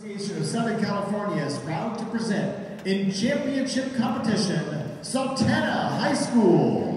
Association of Southern California is proud to present in championship competition, Sultana High School.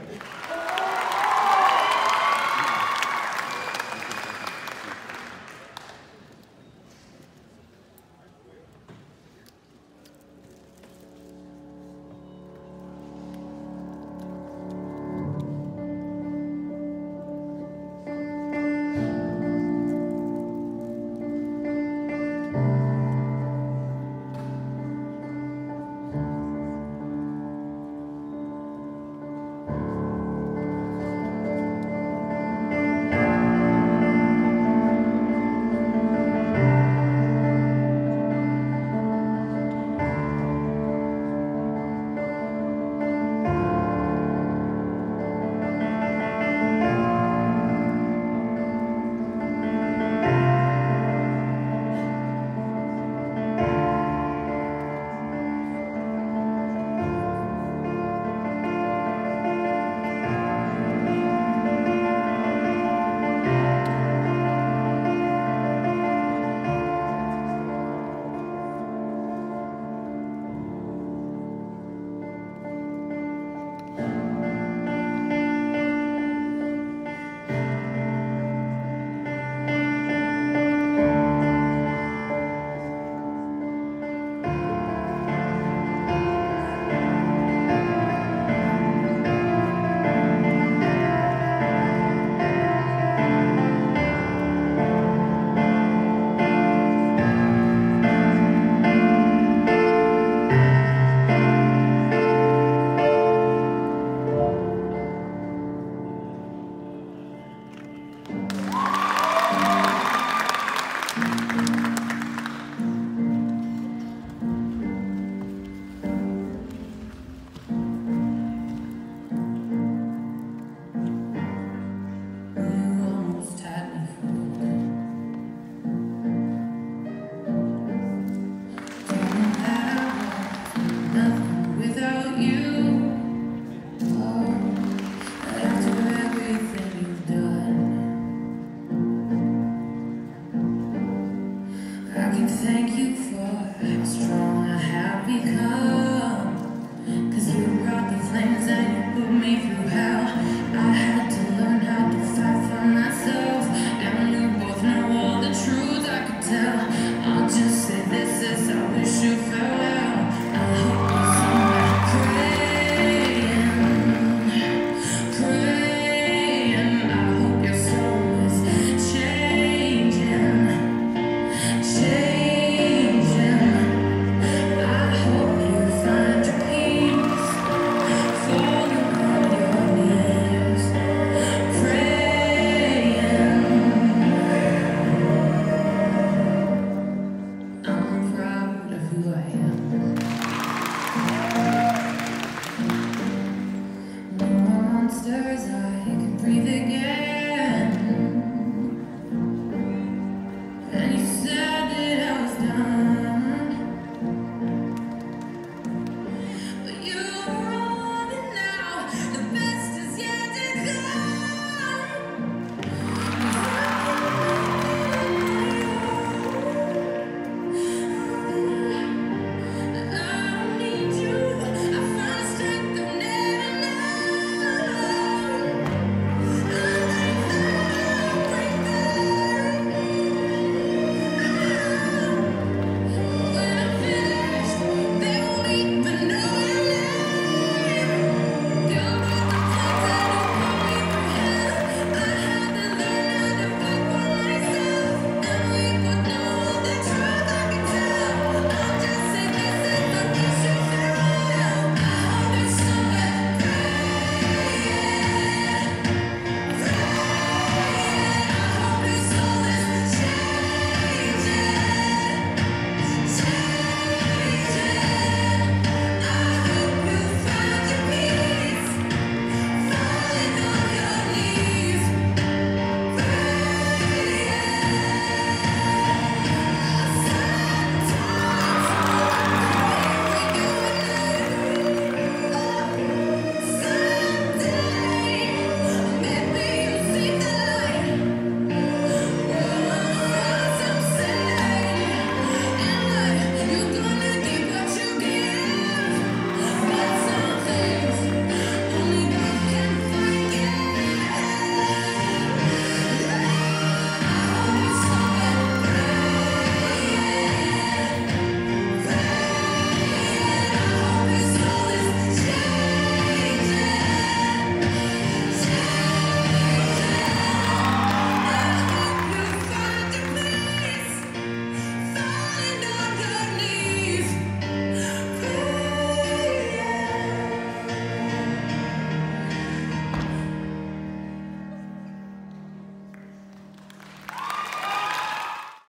Thank you for how strong I have become. Cause you brought the flames and you put me through hell. I had to learn how to fight for myself. And we both know all the truth I could tell. I'll just say this is I wish you farewell.